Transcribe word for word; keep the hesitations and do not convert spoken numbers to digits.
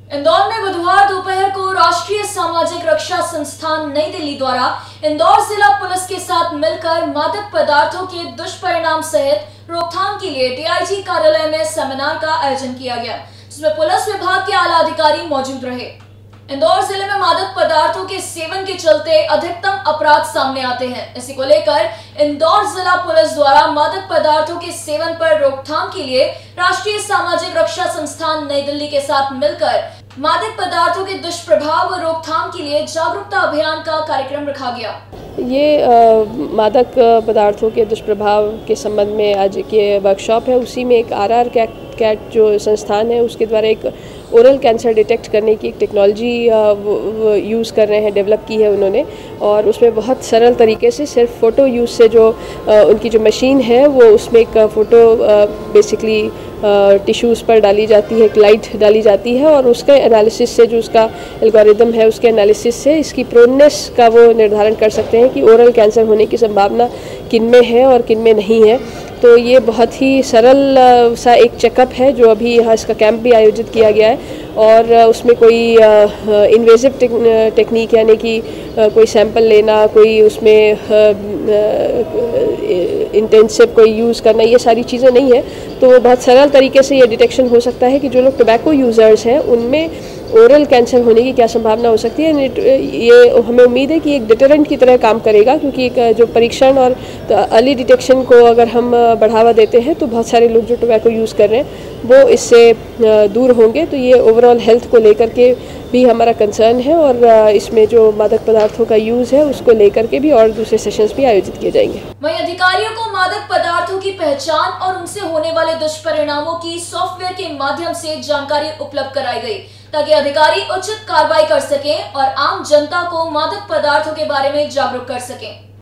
इंदौर में बुधवार दोपहर को राष्ट्रीय सामाजिक रक्षा संस्थान नई दिल्ली द्वारा इंदौर जिला पुलिस के साथ मिलकर मादक पदार्थों के दुष्परिणाम सहित रोकथाम के लिए डी आई जी कार्यालय में सेमिनार का आयोजन किया गया, जिसमें पुलिस विभाग के आला अधिकारी मौजूद रहे। इंदौर जिले में मादक पदार्थों के सेवन के चलते अधिकतम अपराध सामने आते हैं। इसी को लेकर इंदौर जिला पुलिस द्वारा मादक पदार्थों के सेवन पर रोकथाम के लिए राष्ट्रीय सामाजिक रक्षा संस्थान नई दिल्ली के साथ मिलकर मादक पदार्थों के दुष्प्रभाव व रोकथाम के लिए जागरूकता अभियान का कार्यक्रम रखा गया। ये आ, मादक पदार्थों के दुष्प्रभाव के संबंध में आज के वर्कशॉप है। उसी में एक आर आर कैट कैट जो संस्थान है उसके द्वारा एक ओरल कैंसर डिटेक्ट करने की एक टेक्नोलॉजी यूज़ कर रहे हैं, डेवलप की है उन्होंने। और उसमें बहुत सरल तरीके से सिर्फ फ़ोटो यूज़ से जो आ, उनकी जो मशीन है वो उसमें एक फ़ोटो बेसिकली टिश्यूज़ पर डाली जाती है, एक लाइट डाली जाती है और उसके एनालिसिस से जो उसका एल्गोरिदम है उसके एनालिसिस से इसकी प्रोननेस का वो निर्धारण कर सकते हैं कि ओरल कैंसर होने की संभावना किन में है और किन में नहीं है। तो ये बहुत ही सरल सा एक चेकअप है जो अभी यहाँ इसका कैंप भी आयोजित किया गया है। और उसमें कोई इन्वेजिव टेक्निक यानी कि कोई सैंपल लेना, कोई उसमें इंटेंसिव कोई यूज़ करना, ये सारी चीज़ें नहीं है। तो बहुत सरल तरीके से ये डिटेक्शन हो सकता है कि जो लोग टोबैको यूज़र्स हैं उनमें ओरल कैंसर होने की क्या संभावना हो सकती है। ये हमें उम्मीद है कि एक डिटरेंट की तरह काम करेगा, क्योंकि एक जो परीक्षण और अर्ली डिटेक्शन को अगर हम बढ़ावा देते हैं तो बहुत सारे लोग जो टोबैको यूज़ कर रहे हैं वो इससे दूर होंगे। तो ये ओवरऑल हेल्थ को लेकर के भी हमारा कंसर्न है और इसमें जो मादक पदार्थों का यूज़ है उसको लेकर के भी और दूसरे सेशंस भी आयोजित किए जाएंगे। वहीं अधिकारियों को मादक पदार्थों की पहचान और उनसे होने वाले दुष्परिणामों की सॉफ्टवेयर के माध्यम से जानकारी उपलब्ध कराई गई, ताकि अधिकारी उचित कार्रवाई कर सकें और आम जनता को मादक पदार्थों के बारे में जागरूक कर सकें।